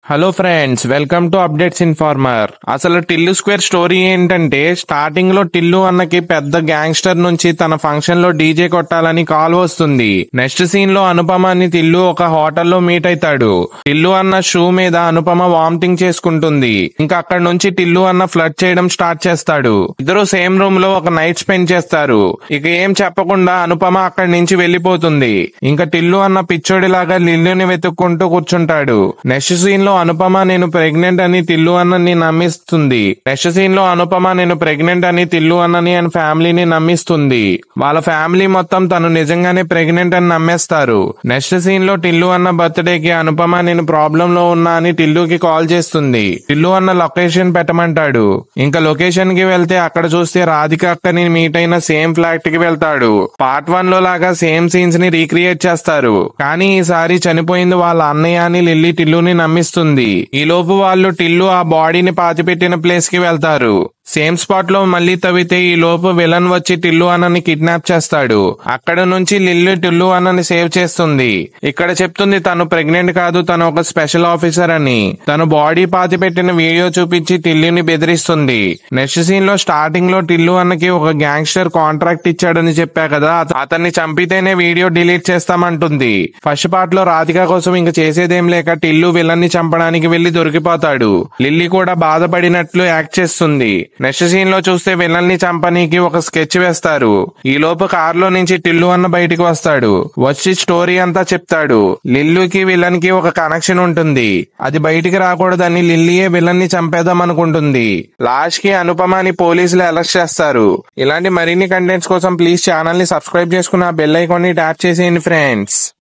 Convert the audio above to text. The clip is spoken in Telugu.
Hello friends, welcome to updates informer. అసలు టిల్లు స్క్వేర్ స్టోరీ ఏంటంటే, స్టార్టింగ్ లో టిల్లు అన్నకి పెద్ద గ్యాంగ్స్టర్ నుంచి తన ఫంక్షన్ లో డీజే కొట్టాలని కాల్ వస్తుంది. నెక్స్ట్ సీన్ లో అనుపమని టిల్లు ఒక హోటల్లో మీట్ అవుతాడు. టిల్లు అన్న షూ మీద అనుపమ వామిటింగ్ చేసుకుంటుంది. ఇంకా అక్కడ నుంచి టిల్లు అన్న ఫ్లర్ట్ చేయడం స్టార్ట్ చేస్తాడు. ఇద్దరు సేమ్ రూమ్ లో ఒక నైట్ స్పెండ్ చేస్తారు. ఇక ఏం చెప్పకుండా అనుపమ అక్కడి నుంచి వెళ్లిపోతుంది. ఇంకా టిల్లు అన్న పిచ్చోడిలాగా లిల్లుని వెతుక్కుంటూ కూర్చుంటాడు. నెక్స్ట్ సీన్ లో అనుపమ నేను ప్రెగ్నెంట్ అని టిల్లు అన్నని నమ్మిస్తుంది. నెక్స్ట్ సీన్ లో అనుపమ నేను ప్రెగ్నెంట్ అని టిల్లు అన్నని అండ్ ఫ్యామిలీని నమ్మిస్తుంది. వాళ్ళ ఫ్యామిలీ మొత్తం తను నిజంగానే ప్రెగ్నెంట్ అని నమ్మేస్తారు. నెక్స్ట్ సీన్ లో టిల్లు అన్న బర్త్డే కి అనుపమ నేను ప్రాబ్లం లో ఉన్నా అని టిల్లుకి కాల్ చేస్తుంది. టిల్లు అన్న లొకేషన్ పెట్టమంటాడు. ఇంకా లొకేషన్ కి వెళ్తే అక్కడ చూస్తే రాధిక అక్కని మీట్ అయిన సేమ్ ఫ్లాట్ కి వెళ్తాడు. పార్ట్ 1 లో లాగా సేమ్ సీన్స్ ని రీక్రియేట్ చేస్తారు. కానీ ఈసారి చనిపోయింది వాళ్ళ అన్నయ్య అని లిల్లీ టిల్లుని నమ్మిస్తుంది. ఈ లోపు వాళ్ళు టిల్లు ఆ బాడీని పాతిపెట్టిన ప్లేస్ కి వెళ్తారు. సేమ్ స్పాట్ లో మళ్లీ తవ్వితే ఈ లోపు విలన్ వచ్చి టిల్లు అన్నని కిడ్నాప్ చేస్తాడు. అక్కడ నుంచి లిల్లీ టిల్లు అన్నని సేవ్ చేస్తుంది. ఇక్కడ చెప్తుంది తను ప్రెగ్నెంట్ కాదు, తను ఒక స్పెషల్ ఆఫీసర్ అని. తను బాడీ పాతి పెట్టిన వీడియో చూపించి టిల్లుని బెదిరిస్తుంది. నెక్స్ట్ సీన్ లో స్టార్టింగ్ లో టిల్లు అన్నకి ఒక గ్యాంగ్స్టర్ కాంట్రాక్ట్ ఇచ్చాడని చెప్పా కదా, అతన్ని చంపితేనే వీడియో డిలీట్ చేస్తామంటుంది. ఫస్ట్ పార్ట్ లో రాధిక కోసం ఇంక చేసేదేం లేక టిల్లు విలన్ ని చంపడానికి వెళ్లి దొరికిపోతాడు. లిల్లీ కూడా బాధపడినట్లు యాక్ట్ చేస్తుంది. నెక్స్ట్ సీన్ లో చూస్తే విలన్ ని చంపనీకి ఒక స్కెచ్ వేస్తారు. ఈ లోపు కార్ లో నుంచి టిల్లు అన్న బయటికి వస్తాడు. వచ్చి స్టోరీ అంతా చెప్తాడు. లిల్లుకి విలన్ కి ఒక కనెక్షన్ ఉంటుంది. అది బయటికి రాకూడదని లిల్లీయే విలన్ ని చంపేద్దాం అనుకుంటుంది. లాస్ట్ కి అనుపమని పోలీసులు అరెస్ట్ చేస్తారు. ఇలాంటి మరిన్ని కంటెంట్స్ కోసం ప్లీజ్ ఛానల్ ని సబ్స్క్రైబ్ చేసుకుని ఆ బెల్ ఐకాన్ ని ట్యాప్ చేసేయండి ఫ్రెండ్స్.